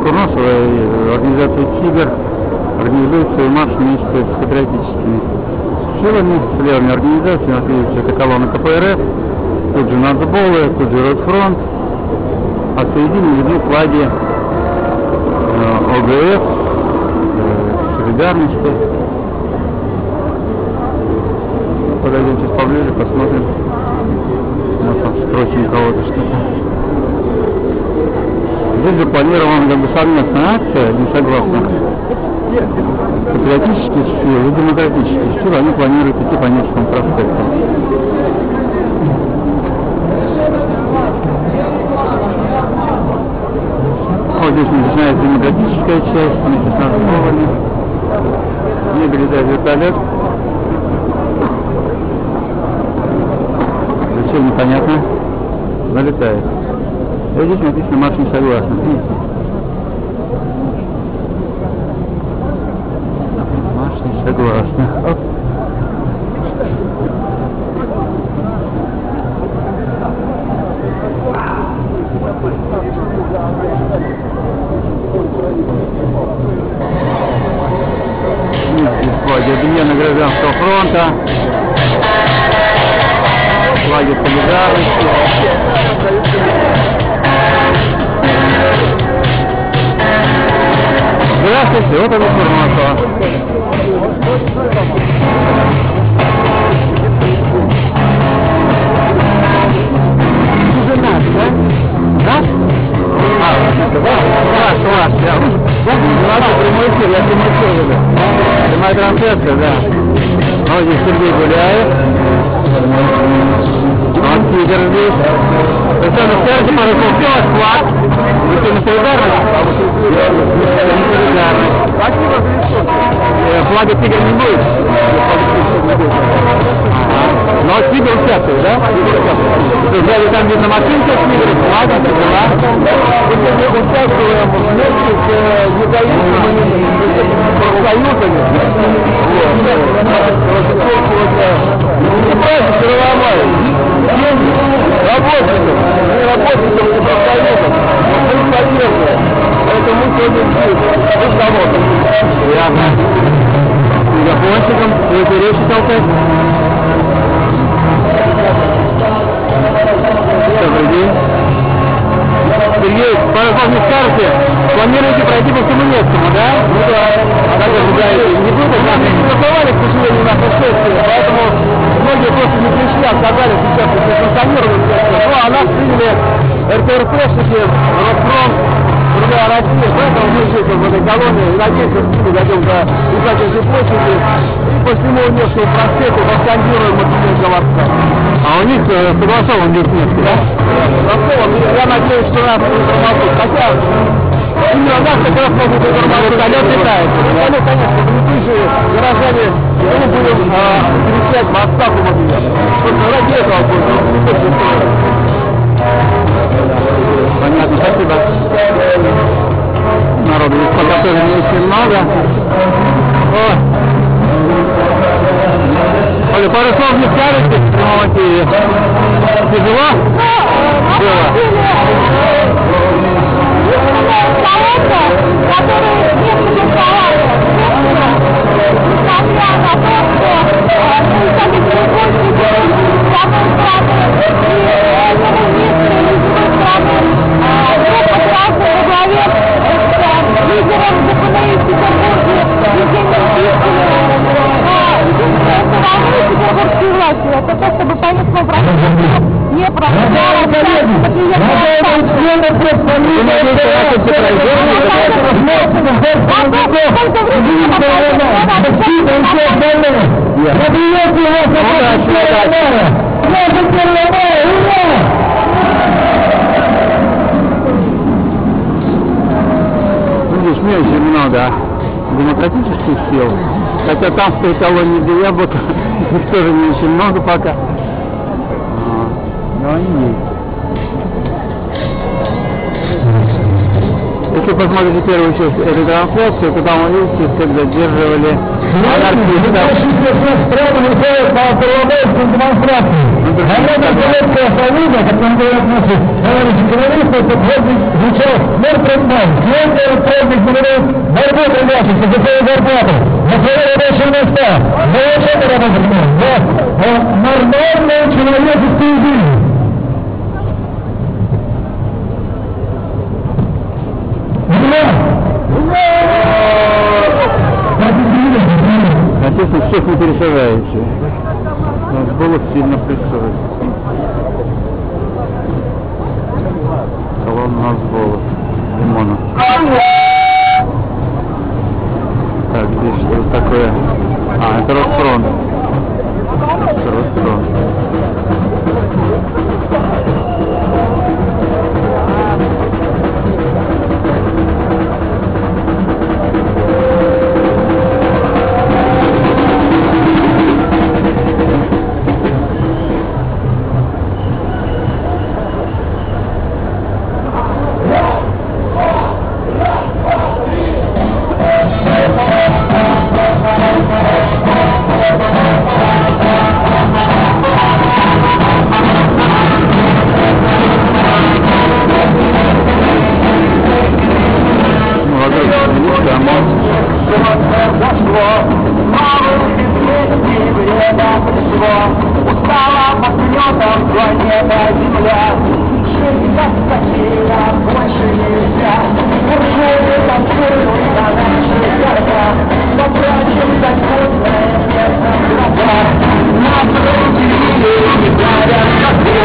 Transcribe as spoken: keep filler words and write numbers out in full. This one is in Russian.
Курносова, организация «Тигр» организует свой марш вместе с патриотическими силами, с левыми организациями. Вот видите, это колонна ка пэ эр эф, тут же нацболы, тут же Ротфронт, а в середине видны флаги о гэ эф, солидарности. Подойдем сейчас поближе, посмотрим. У нас там строчим кого-то что-то. Здесь запланирована как бы совместная акция, не согласно патриотические силы и демократические силы, они планируют идти по Невскому проспекту. Вот здесь начинается демократическая часть, вместе с нацболами. Не долетает вертолет. Зачем, непонятно. Залетает. И здесь написано «Марш не согласен». Марш не согласен. Оп. Флаги Объединенного гражданского фронта, флаги солидарности. Здравствуйте, вот это Курносова. Наш, да? Наш? А, это ваш, ваш, ваш, я. Ну, прямой эфир, я прямой эфир веду. Прямая трансляция, да. Вот здесь Сергей Гуляев. Вот Тигр здесь. Вы что, на связи, Марокко, ваш флаг? Вы что, на солидарность? Флага Тигр не будет? Но Тигр участвует, да? Взяли там, видно, машинка с Тигром, флагом, дела. Мы участвуем вместе с независимыми профсоюзами. Не праздник Первомая. Работников, не работников и профсоюзов. Мы поддерживаем. Поэтому мы сегодня здесь, с заводом. Ясно. С мегафончиком, будете речи толкать. Добрый день. Сергей, полковник, скажете, планируете пройти по всему Невскому, да? Ну да. А как вы ожидаете? Не будет? Нас не согласовали, к сожалению, наше шествие, поэтому многие просто не пришли, отказались участвовать в санкционированном шествии. Ну, а нас приняли эр тэ эр пэ-шники, Ротфронт, другая Россия, поэтому мы здесь в этой колонии, и надеемся, что мы дойдем до Исаакиевской площади, и по всему Невскому проспекту воскандируем «Мартинец Головца». А у них э, согласован весь Невский, да? Согласован. Я надеюсь, что нас не тормозут. Хотя, именно нас как раз могут и тормозут. Вертолет летает. Вертолет, конечно, мы же, горожане, мы будем э, перечислять в отставку Мартинец. Только ради этого будет. Понятно, спасибо. Народу здесь подготовили очень много. О. Оля, пару слов не скажете в прямом эфире? Тяжело? Было. Которые не согласовали, несмотря на то, что представители Польши, самой страны и министры любой страны, группа красной во главе с лидером ДПНИ в Петербурге Евгением Пискиным. Единственное, что волнует петербургские власти, это то, чтобы по местному правительству не проходило здесь не очень много демократических сил, хотя там в той колонии, где я был, их тоже не очень много пока, но они есть. Если посмотрите первую часть этой трансляции, то там увидите, как задерживали анархистов. Советская Союза, как нам говорят наши товарищи террористы, это подвиг звучал мертвым. Сегодня подвиг говорит, борьбу трудящихся за свою зарплату, за свои рабочие места. За это рабочие места. За нормальную человеческую жизнь. Написано, всех не пересажаете. Нас было сильно прессует. Колонна нас было. Лимона. Так, здесь что такое? А, это Росфронт. Это Росфронт. Устала подлетом планета Земля. Жить как хотела, больше нельзя. Уржули танцуют на наших городах. Потрачим закутное место в гробах. На груди не дарят